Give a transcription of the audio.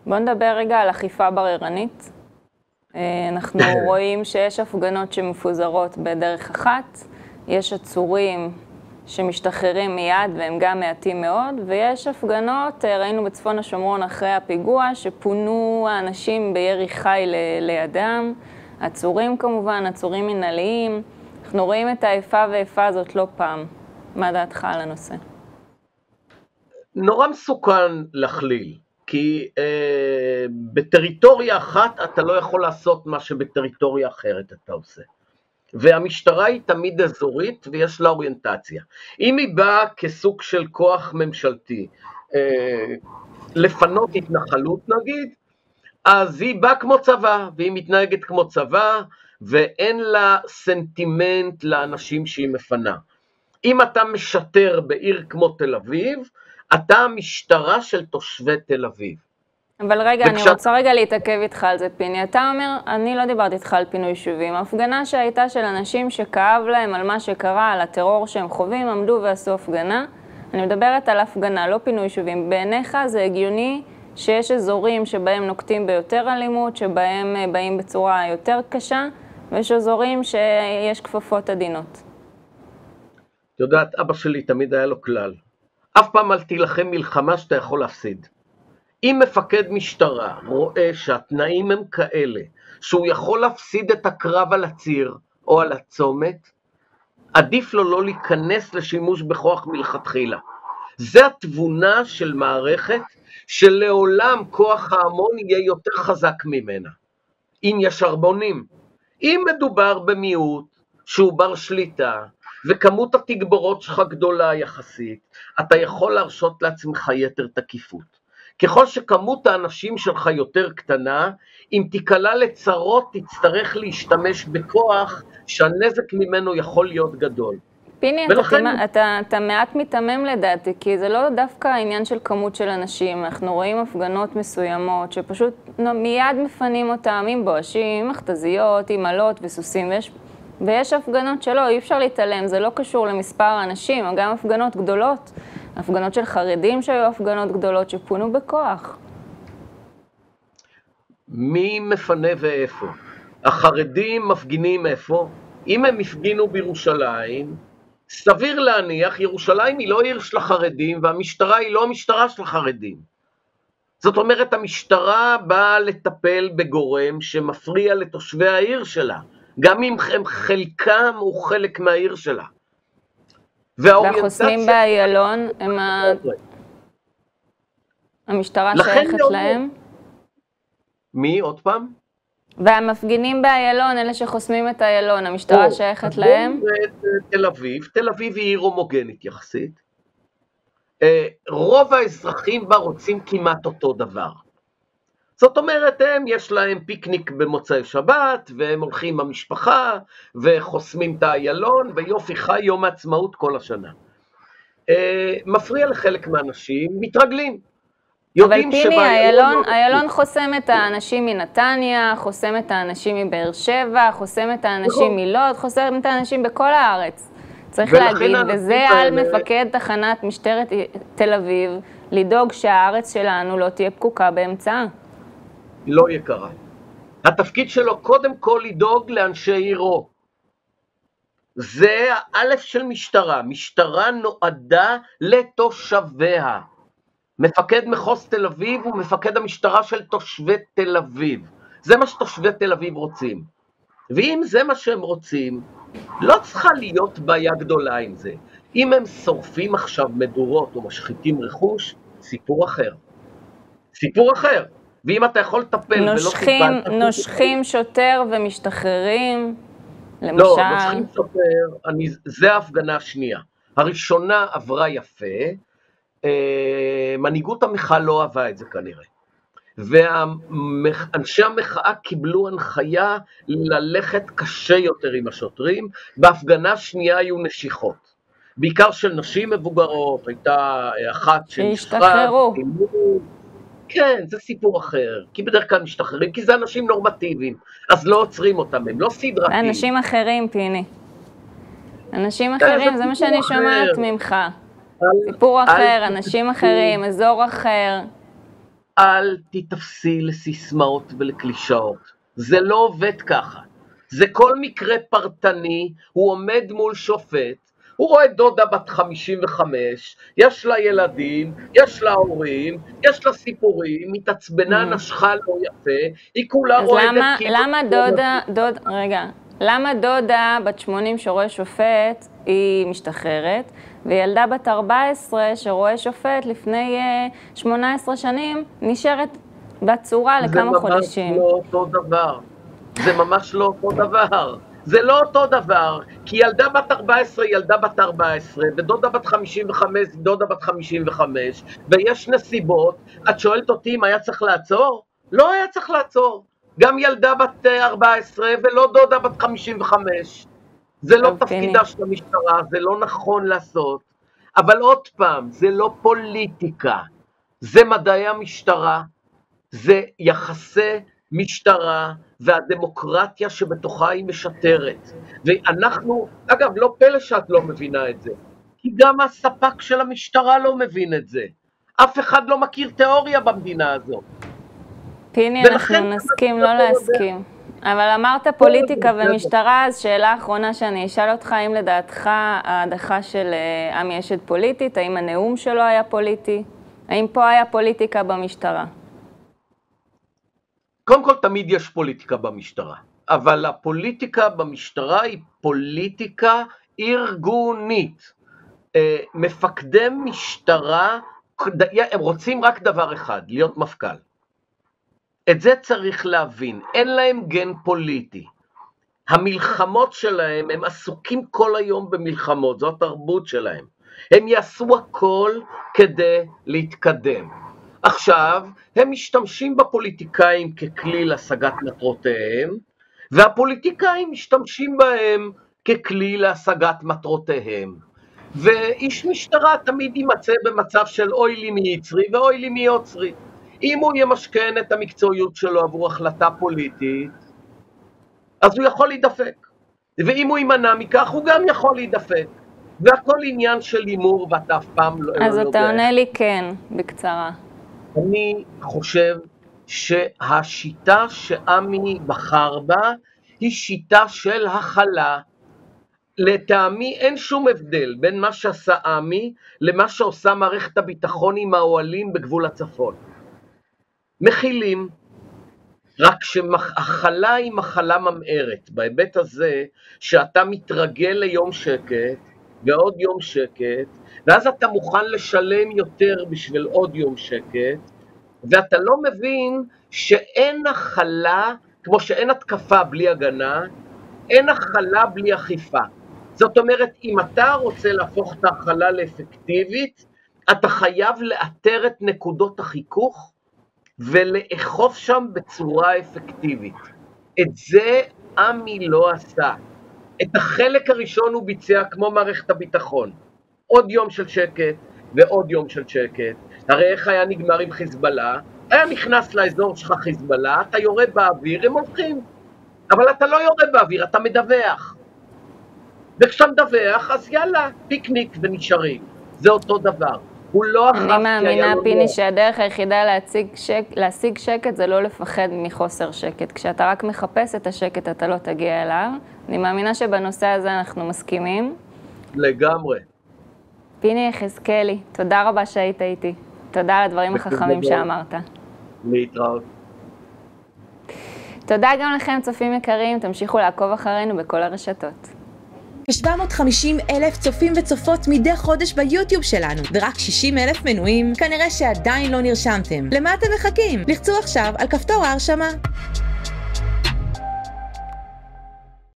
בוא נדבר רגע על אכיפה בררנית. אנחנו רואים שיש הפגנות שמפוזרות בדרך אחת, יש עצורים שמשתחררים מיד והם גם מעטים מאוד, ויש הפגנות, ראינו בצפון השומרון אחרי הפיגוע, שפונו האנשים בירי חי לידם, עצורים כמובן, עצורים מנהליים. אנחנו רואים את האיפה ואיפה הזאת לא פעם. מה דעתך על הנושא? נורא מסוכן להכליל, כי בטריטוריה אחת אתה לא יכול לעשות מה שבטריטוריה אחרת אתה עושה. והמשטרה היא תמיד אזורית ויש לה אוריינטציה. אם היא באה כסוג של כוח ממשלתי, לפנות התנחלות נגיד, אז היא באה כמו צבא, והיא מתנהגת כמו צבא, ואין לה סנטימנט לאנשים שהיא מפנה. אם אתה משטר בעיר כמו תל אביב, אתה המשטרה של תושבי תל אביב. אבל רגע, אני רוצה רגע להתעכב איתך על זה, פיני. אתה אומר, אני לא דיברתי איתך על פינוי יישובים. הפגנה שהייתה של אנשים שכאב להם על מה שקרה, על הטרור שהם חווים, עמדו ועשו הפגנה. אני מדברת על הפגנה, לא פינוי יישובים. בעיניך זה הגיוני שיש אזורים שבהם נוקטים ביותר אלימות, שבהם באים בצורה יותר קשה, ויש אזורים שיש כפפות עדינות. את יודעת, אבא שלי תמיד היה לו כלל. אף פעם אל תילחם מלחמה שאתה יכול להפסיד. אם מפקד משטרה רואה שהתנאים הם כאלה, שהוא יכול להפסיד את הקרב על הציר או על הצומת, עדיף לו לא להיכנס לשימוש בכוח מלכתחילה. זה התבונה של מערכת שלעולם כוח ההמון יהיה יותר חזק ממנה. אם יש הרבונים, אם מדובר במיעוט שהוא בר שליטה, וכמות התגבורות שלך גדולה יחסית, אתה יכול להרשות לעצמך יתר תקיפות. ככל שכמות האנשים שלך יותר קטנה, אם תיקלה לצרות, תצטרך להשתמש בכוח שהנזק ממנו יכול להיות גדול. פיני, אתה מעט מתמם לדעתי, כי זה לא דווקא העניין של כמות של אנשים. אנחנו רואים הפגנות מסוימות שפשוט מיד מפנים אותם עם בואשים, עם מכתזיות, עם עלות וסוסים, ויש הפגנות שלא, אי אפשר להתעלם, זה לא קשור למספר האנשים, גם הפגנות גדולות, הפגנות של חרדים שהיו הפגנות גדולות שפונו בכוח. מי מפנה ואיפה? החרדים מפגינים איפה? אם הם הפגינו בירושלים, סביר להניח, ירושלים היא לא עיר של החרדים, והמשטרה היא לא המשטרה של החרדים. זאת אומרת, המשטרה באה לטפל בגורם שמפריע לתושבי העיר שלה, גם אם חלקם הוא חלק מהעיר שלה. והחוסמים באיילון, הם המשטרה שייכת להם? מי? עוד פעם? והמפגינים באיילון, אלה שחוסמים את איילון, המשטרה שייכת להם? תל אביב. תל אביב היא עיר הומוגנית יחסית. רוב האזרחים בה רוצים כמעט אותו דבר. זאת אומרת, יש להם פיקניק במוצאי שבת, והם הולכים עם המשפחה, וחוסמים את האיילון, ויופי חי יום העצמאות כל השנה. מפריע לחלק מהאנשים, מתרגלים. אבל פיני, איילון חוסם את האנשים מנתניה, חוסם את האנשים מבאר שבע, חוסם את האנשים מלוד, חוסם את האנשים בכל הארץ. צריך להגיד, וזה על מפקד תחנת משטרת תל אביב, לדאוג שהארץ שלנו לא תהיה פקוקה באמצעה. לא יקרה. התפקיד שלו קודם כל לדאוג לאנשי עירו. זה האלף של משטרה. משטרה נועדה לתושביה. מפקד מחוז תל אביב הוא מפקד המשטרה של תושבי תל אביב. זה מה שתושבי תל אביב רוצים. ואם זה מה שהם רוצים, לא צריכה להיות בעיה גדולה עם זה. אם הם שורפים עכשיו מדורות או משחיתים רכוש, סיפור אחר. סיפור אחר. ואם אתה יכול לטפל נושכים שוטר ומשתחררים, למשל. לא, נושכים שוטר, זה ההפגנה השנייה. הראשונה עברה יפה, מנהיגות המחאה לא אהבה את זה כנראה. ואנשי המחאה קיבלו הנחיה ללכת קשה יותר עם השוטרים, בהפגנה שנייה היו נשיכות. בעיקר של נשים מבוגרות, הייתה אחת שהשתחררו. כן, זה סיפור אחר, כי בדרך כלל משתחררים, כי זה אנשים נורמטיביים, אז לא עוצרים אותם, הם לא סדרתיים. אנשים אחרים, פיני. אנשים אחרים, זה מה שאני שומעת ממך. סיפור אחר, אנשים אחרים, אזור אחר. אל תתפסי לסיסמאות ולקלישאות. זה לא עובד ככה. זה כל מקרה פרטני, הוא עומד מול שופט, הוא רואה דודה בת 55, יש לה ילדים, יש לה הורים, יש לה סיפורים, מתעצבנה, נשכה לא יפה, היא כולה רועדת כאילו... למה דודה בת 80 שרואה שופט היא משתחררת, וילדה בת 14 שרואה שופט לפני 18 שנים נשארת בצורה לכמה חודשים? זה ממש לא אותו דבר. זה ממש לא אותו דבר. זה לא אותו דבר, כי ילדה בת 14 ילדה בת 14, ודודה בת 55 דודה בת 55, ויש נסיבות. את שואלת אותי אם היה צריך לעצור? לא היה צריך לעצור. גם ילדה בת 14 ולא דודה בת 55. זה לא תפקידה של המשטרה, זה לא נכון לעשות. אבל עוד פעם, זה לא פוליטיקה, זה מדעי המשטרה, זה יחסי משטרה והדמוקרטיה שבתוכה היא משטרת. ואנחנו, אגב, לא פלא שאת לא מבינה את זה, כי גם הספק של המשטרה לא מבין את זה. אף אחד לא מכיר תיאוריה במדינה הזו. פיני, אנחנו נסכים לא להסכים. אבל אמרת פוליטיקה ומשטרה, אז שאלה האחרונה שאני אשאל אותך, האם לדעתך ההדחה של עמי אשד פוליטית, האם הנאום שלו היה פוליטי? האם פה היה פוליטיקה במשטרה? קודם כל, תמיד יש פוליטיקה במשטרה, אבל הפוליטיקה במשטרה היא פוליטיקה ארגונית. מפקדי משטרה, הם רוצים רק דבר אחד, להיות מפכ"ל. את זה צריך להבין, אין להם גן פוליטי. המלחמות שלהם, הם עסוקים כל היום במלחמות, זו התרבות שלהם. הם יעשו הכל כדי להתקדם. עכשיו, הם משתמשים בפוליטיקאים ככלי להשגת מטרותיהם, והפוליטיקאים משתמשים בהם ככלי להשגת מטרותיהם. ואיש משטרה תמיד יימצא במצב של אוי לי מי יצרי ואוי לי מי יוצרי. אם הוא ימשכן את המקצועיות שלו עבור החלטה פוליטית, אז הוא יכול להידפק. ואם הוא יימנע מכך, הוא גם יכול להידפק. והכל עניין של הימור, ואתה אף פעם לא... אז אתה עונה לי כן, בקצרה. אני חושב שהשיטה שעמי בחר בה, היא שיטה של הכלה. לטעמי אין שום הבדל בין מה שעשה עמי, למה שעושה מערכת הביטחון עם האוהלים בגבול הצפון. מכילים, רק שהחלה היא מחלה ממארת, בהיבט הזה שאתה מתרגל ליום שקט, ועוד יום שקט, ואז אתה מוכן לשלם יותר בשביל עוד יום שקט, ואתה לא מבין שאין החלה, כמו שאין התקפה בלי הגנה, אין החלה בלי אכיפה. זאת אומרת, אם אתה רוצה להפוך את החלה לאפקטיבית, אתה חייב לאתר את נקודות החיכוך, ולאכוף שם בצורה אפקטיבית. את זה עמי לא עשה. את החלק הראשון הוא ביצע כמו מערכת הביטחון. עוד יום של שקט ועוד יום של שקט. הרי איך היה נגמר עם חיזבאללה? היה נכנס לאזור שלך חיזבאללה, אתה יורד באוויר, הם הולכים. אבל אתה לא יורד באוויר, אתה מדווח. וכשאתה מדווח, אז יאללה, פיקניק ונשארים. זה אותו דבר. הוא לא אחר אני מאמינה, פיני, שהדרך היחידה להשיג שקט זה לא לפחד מחוסר שקט. כשאתה רק מחפש את השקט, אתה לא תגיע אליו. אני מאמינה שבנושא הזה אנחנו מסכימים. לגמרי. פיני יחזקאלי, תודה רבה שהיית איתי. תודה על הדברים החכמים שאמרת. להתראות. תודה גם לכם, צופים יקרים. תמשיכו לעקוב אחרינו בכל הרשתות. כ-750,000 צופים וצופות מדי חודש ביוטיוב שלנו, ורק 60,000 מנויים. כנראה שעדיין לא נרשמתם. למה אתם מחכים? לחצו עכשיו על כפתור ההרשמה.